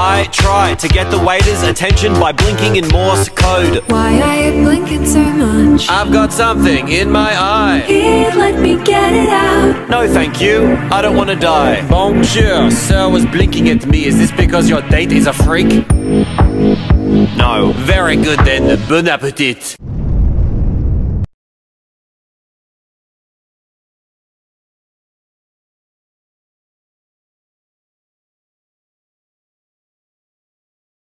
I try to get the waiter's attention by blinking in Morse code. Why are you blinking so much? I've got something in my eye. Here, let me get it out. No thank you, I don't want to die. Bonjour, sir was blinking at me. Is this because your date is a freak? No. Very good then, bon appetit.